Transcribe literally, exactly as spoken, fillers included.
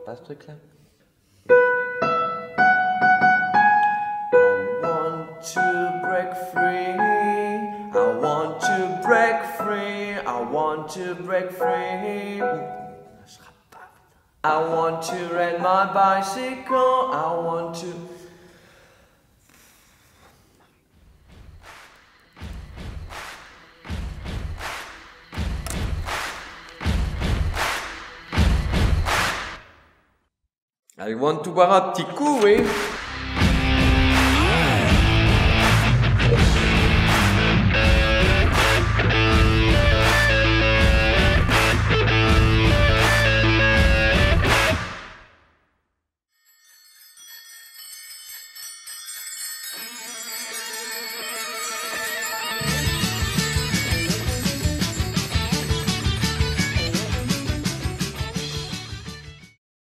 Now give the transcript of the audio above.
pas ce truc-là? I want to break free. I want to break free. I want to break free. I want to ride my bicycle. I want to. I want to boire un petit coup, oui.